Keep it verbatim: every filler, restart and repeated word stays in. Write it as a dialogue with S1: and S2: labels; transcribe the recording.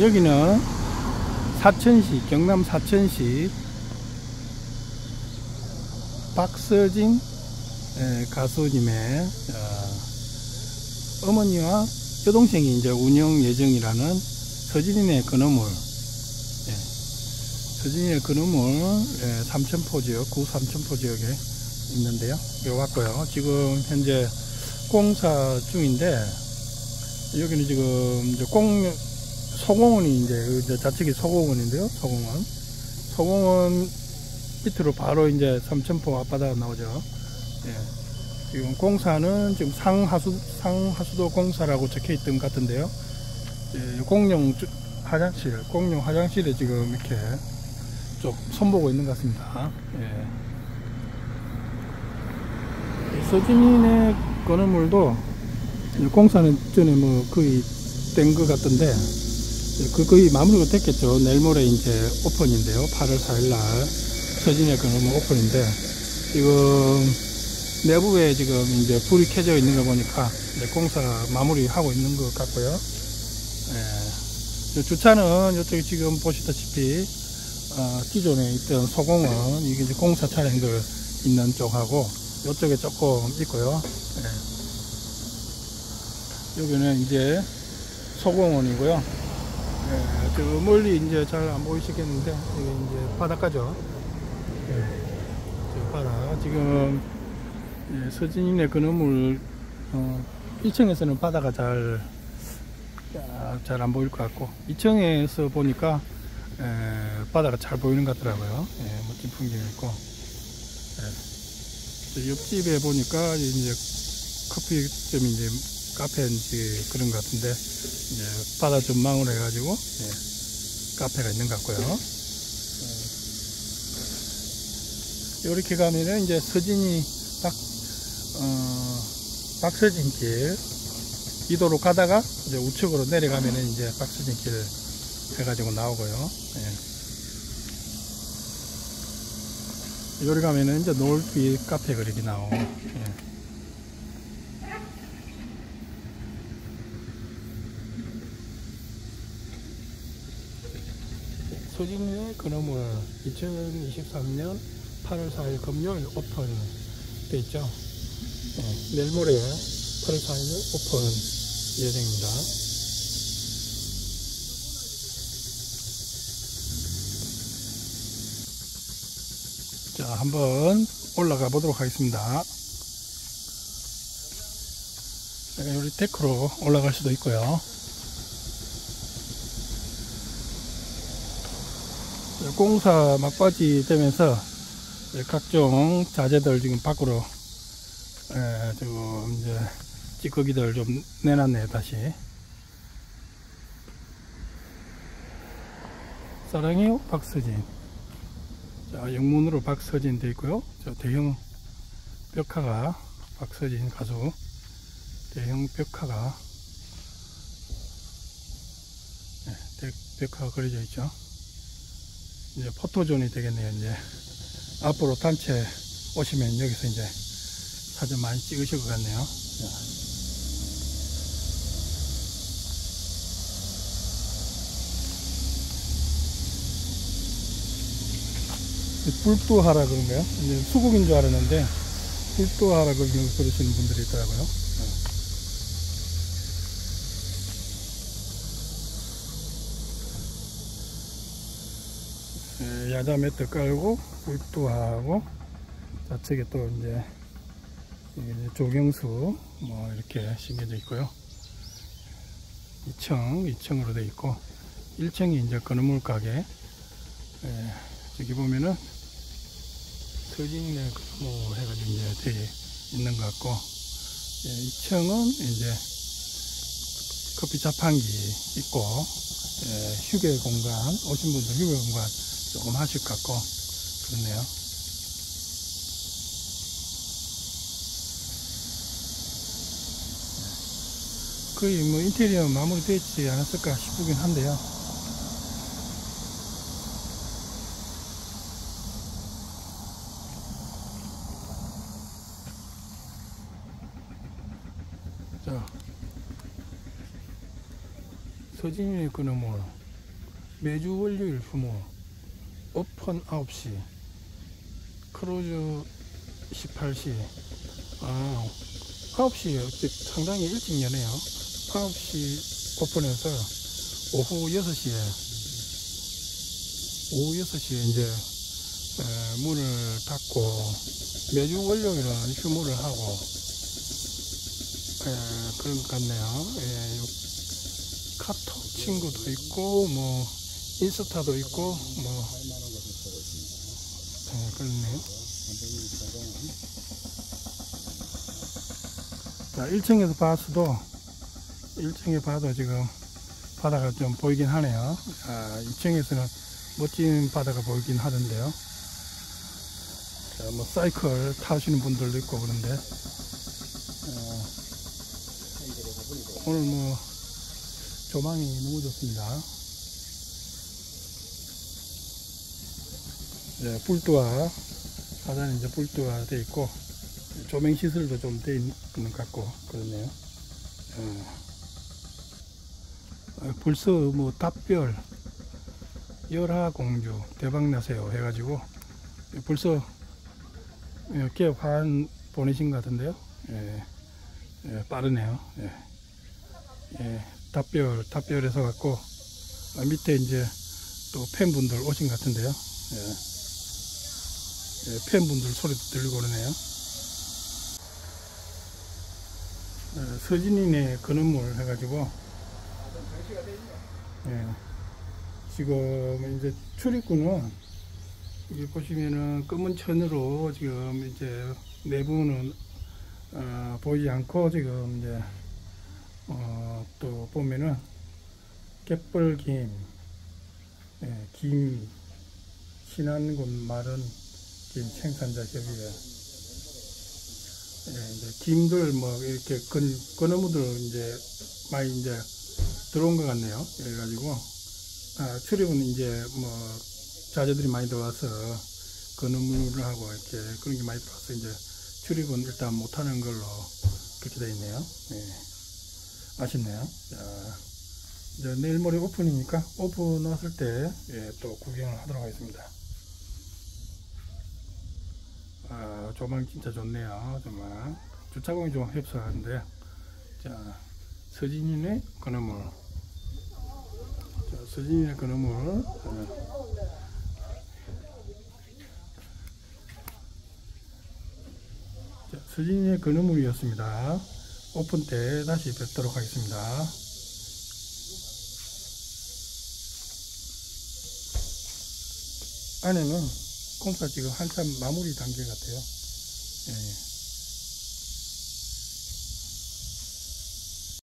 S1: 여기는 사천시, 경남 사천시 박서진 가수님의 어머니와 여동생이 이제 운영 예정이라는 서진인의 근어물, 서진인의 근어물 삼천포 지역, 구 삼천포 지역에 있는데요. 여기 왔고요. 지금 현재 공사 중인데, 여기는 지금 이제 공 소공원이 이제 좌측이 소공원인데요. 소공원, 소공원 밑으로 바로 이제 삼천포 앞바다가 나오죠. 예. 지금 공사는 지금 상하수 상하수도 공사라고 적혀 있던 것 같은데요. 예, 공용 화장실, 공용 화장실에 지금 이렇게 쭉 손보고 있는 것 같습니다. 예. 서진인의 건어물도 공사는 전에 뭐 거의 된 것 같던데, 그 거의 마무리가 됐겠죠. 내일 모레 이제 오픈인데요. 팔월 사일 날 서진인의 건어물 오픈인데, 지금 내부에 지금 이제 불이 켜져 있는 거 보니까 이제 공사 마무리 하고 있는 것 같고요. 예. 주차는 이쪽에 지금 보시다시피 어, 기존에 있던 소공원, 이게 이제 공사 차량들 있는 쪽하고 이쪽에 조금 있고요. 예. 여기는 이제 소공원이고요. 예. 저 멀리 이제 잘 안 보이시겠는데, 이게 이제 바닷가죠. 예. 저 바다 지금. 예, 서진인의 근어물 어, 일 층에서는 바다가 잘 잘 안 보일 것 같고, 이 층에서 보니까 에, 바다가 잘 보이는 것 같더라고요. 예, 멋진 풍경이 있고, 예. 옆집에 보니까 이제 커피점이 이제 카페인지 그런 것 같은데, 이제 바다 전망으로 해가지고 예, 카페가 있는 것 같고요. 예. 이렇게 가면은 이제 서진이 딱 어, 박서진길 이 도로 가다가 이제 우측으로 내려가면은 이제 박서진길 해가지고 나오고요. 예. 여기 가면은 이제 노을빛 카페 그릭이 나오고, 예. 서진인의 근어물 이천이십삼 년 팔월 사일 금요일 오픈 돼 있죠. 네, 내일 모레 팔월 사일 오픈 예정입니다. 자, 한번 올라가 보도록 하겠습니다. 네, 여기 데크로 올라갈 수도 있고요. 공사 막바지 되면서 각종 자재들 지금 밖으로 에, 지금 이제 찌꺼기들 좀 내놨네요. 다시 사랑해요 박서진. 자, 영문으로 박서진 되어 있고요. 저 대형 벽화가, 박서진 가수 대형 벽화가, 네, 벽화가 그려져 있죠. 이제 포토존이 되겠네요. 이제 앞으로 단체 오시면 여기서 이제 사진 많이 찍으실 것 같네요. 불도하라 그런가요? 이제 수국인 줄 알았는데 불도하라 그러시는 분들이 있더라고요. 네, 야자 매트 깔고 불도하고, 좌측에 또 이제 조경수 뭐 이렇게 심겨져 있고요. 이 층, 이 층으로 되어 있고, 일 층이 이제 건어물 가게. 예, 저기 보면은 서진인의 뭐 해가지고 이제 되어 있는 것 같고, 예, 이 층은 이제 커피 자판기 있고, 예, 휴게 공간, 오신 분들 휴게 공간 조금 하실 것 같고 그렇네요. 거의 뭐 인테리어 마무리 되지 않았을까 싶긴 한데요. 자, 서진인의 근어물 매주 월요일 휴무, 오픈 아홉 시, 크루즈 십팔 시. 아, 아홉 시 상당히 일찍 여네요. 아홉 시 오픈해서 오후 여섯 시에 오후 여섯 시에 이제 에, 문을 닫고 매주 월요일은 휴무를 하고 에, 그런 것 같네요. 에, 카톡 친구도 있고 뭐 인스타도 있고 뭐 에, 그렇네요. 자, 일 층에서 봤어도 일 층에 봐도 지금 바다가 좀 보이긴 하네요. 아, 이 층에서는 멋진 바다가 보이긴 하던데요. 자, 뭐 사이클 타시는 분들도 있고 그런데 어, 오늘 뭐 조망이 너무 좋습니다. 네, 불도화 바다는 이제 불도화 돼 있고 조명 시설도 좀 돼 있는 것 같고 그렇네요. 어, 벌써 뭐 답별 열하공주 대박나세요 해가지고 벌써 개업한 보내신 것 같은데요. 예, 예, 빠르네요. 예, 예, 답별 답별해서 갖고 밑에 이제 또 팬분들 오신 것 같은데요. 예, 예, 팬분들 소리도 들리고 그러네요. 예, 서진이네 근원물 해가지고 예, 지금 이제 출입구는 여기 보시면은 검은 천으로 지금 이제 내부는 어, 보이지 않고 지금 이제 어, 또 보면은 갯벌김, 예, 김, 신안군 마른 김 생산자 협의회, 예, 이제 김들 뭐 이렇게 건 건어무들 이제 많이 이제 들어온 것 같네요. 그래가지고 아, 출입은 이제 뭐 자재들이 많이 들어와서 건어물을 하고 이렇게 그런 게 많이 들어와서 이제 출입은 일단 못하는 걸로 그렇게 되어 있네요. 예. 아쉽네요. 자, 이제 내일 모레 오픈이니까 오픈 왔을 때 예, 또 구경을 하도록 하겠습니다. 아, 조망 진짜 좋네요. 정말 주차공이 좀 협소한데 자, 서진이네 건어물. 자, 서진이네 건어물. 자, 서진이네 건어물이었습니다. 오픈 때 다시 뵙도록 하겠습니다. 안에는 공사 지금 한참 마무리 단계 같아요. 예.